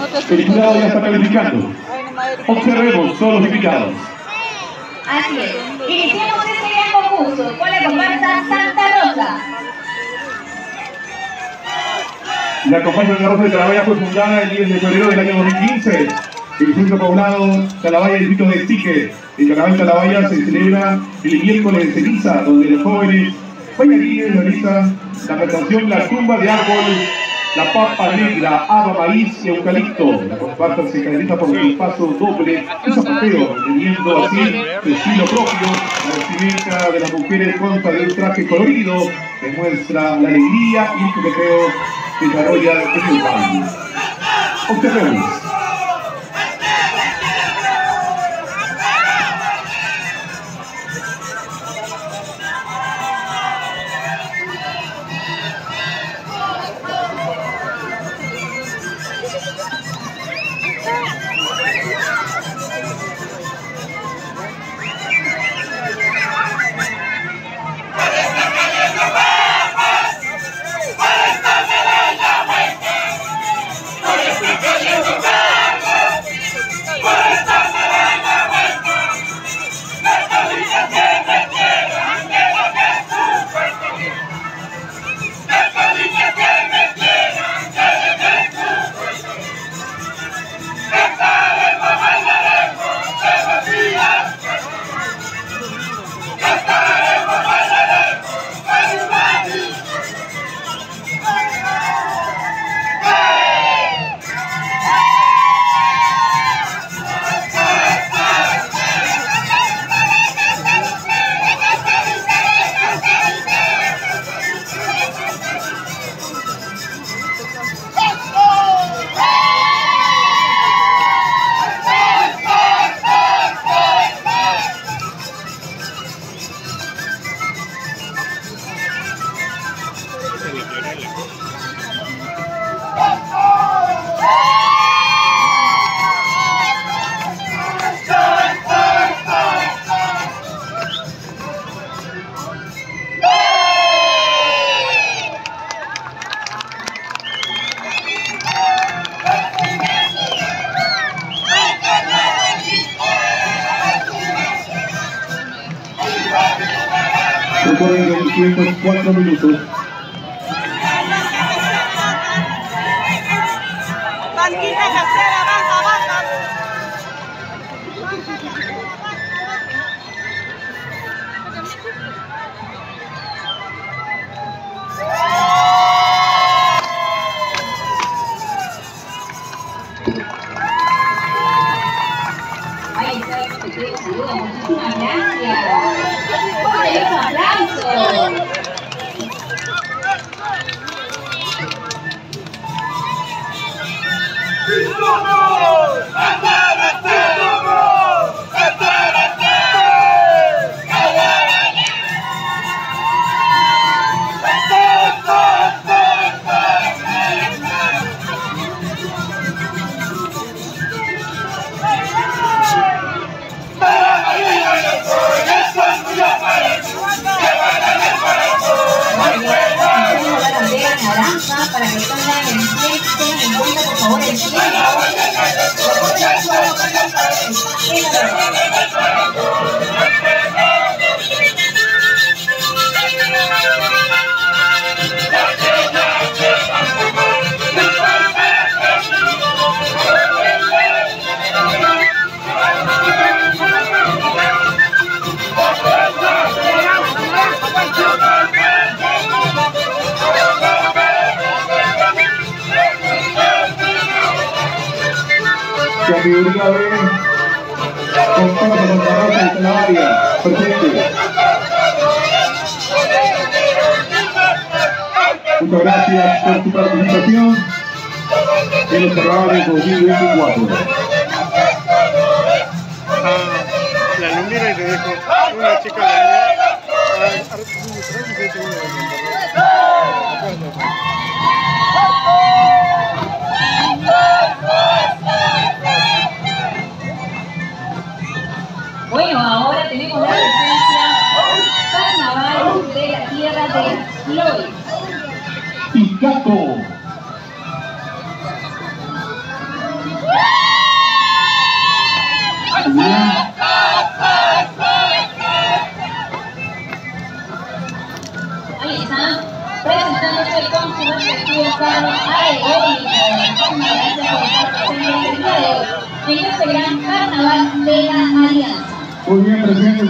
El jurado ya está calificando. Observemos todos los invitados. Así es. Iniciamos este gran concurso con la comparsa Santa Rosa. La comparsa Santa Rosa de Calabaya fue fundada el 10 de febrero del año 2015. El centro poblado Calabaya, el distrito de Tique. En Carnaval Calabaya se celebra el miércoles de ceniza, donde los jóvenes bailarines realizan la presentación La Tumba de Árbol, La Papa Negra, Haba, Maíz y Eucalipto. La comparsa se caracteriza por su paso doble y zapateo, teniendo así su estilo propio. La vestimenta de las mujeres consta de un traje colorido que muestra la alegría y el coqueteo que desarrolla en el baile. Observemos. Recuerden que el tiempo es 4 minutos. Banquita tercera, baja, baja. Ahí está, muchísimas gracias. ¡Un aplauso! Naranja para que pongan en pie, tengan en cuenta por favor el tiempo. Categoría B, comparsa Santa Rosa de Calabaya, presente. Muchas gracias por su participación en los carnavales 2024. La lumina y te dejo una chica de Bueno, ahora tenemos la presencia Carnaval de la Tierra de las Flores. Picaco. mesa, presentándose con su respectivo carro alegórico. Muchísimas gracias por estar presentes el día de hoy en este gran carnaval de la Alianza. Muy bien, presidente.